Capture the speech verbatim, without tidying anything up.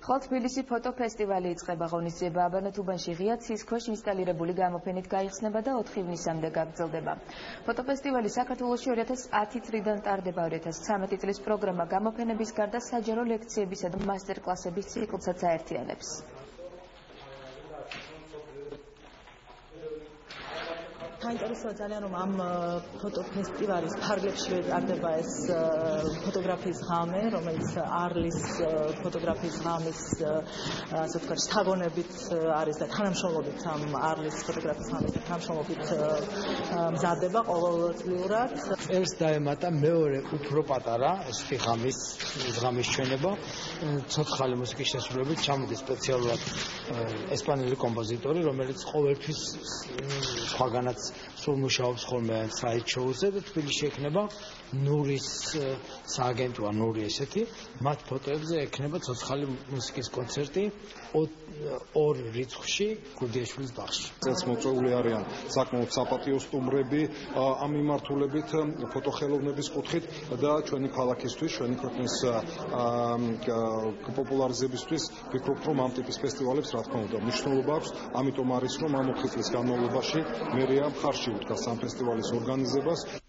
ხოლო თბილისი ფოტოფესტივალი იწყება. ღონისძიება აბანათუბანში ღია ცის ქვეშ ინსტალირებული გამოფენით გაიხსნება და ოთხი ივნისამდე გაგრძელდება. ფოტოფესტივალი საქართველოში ორი ათას ათი წლიდან ტარდება. ორი ათას ცხრამეტი წლის პროგრამა გამოფენების გარდა საჯარო ლექციებისა და მასტერკლასების ციკლსაც აერთიანებს. საინტერესოა ძალიან რომ ამ ფოტოფესტივალის ფარგლებშივე ტარდება ეს ფოტოგრაფიის ღამე, რომელიც არლის ფოტოგრაფიის ღამის ასე ვთქვათ შთაგონებით არის და თანამშრომლობით ამ არლის ფოტოგრაფიის ღამის თანამშრომლობით მზადდება ყოველწლიურად. წელს დაემატა მეორე უფრო პატარა ესეთი ღამის ღამის ჩვენება. ცოცხალი მუსიკის შესრულებით ჩამოდის სპეციალურად ესპანელი კომპოზიტორი, რომელიც ყოველთვის სხვაგანაც სულ მუშაობს ხოლმე საით-შოუზე და თბილისში ექნება ნურის სააგენტოა ნური ესეთი, მათ ფოტოებზე ექნება ცოცხალი მუსიკის კონცერტი ორ რიცხვში გუდიაშვილის ბაღში. წელს მოწვეული არიან საკმაოდ საპატიო სტუმრები ამ მიმართულებით ფოტოხელოვნების კუთხით და ჩვენი ქალაქისთვის, ჩვენი ქვეყნის პოპულარიზებისთვის ვფიქრობთ, რომ ამ ტიპის ფესტივალებს რა თქმა უნდა მნიშვნელობა აქვს, ამიტომ არის რომ ამ ოთხი წლის განმავლობაში მერია მხარში უდგას ამ ფესტივალის ორგანიზებას.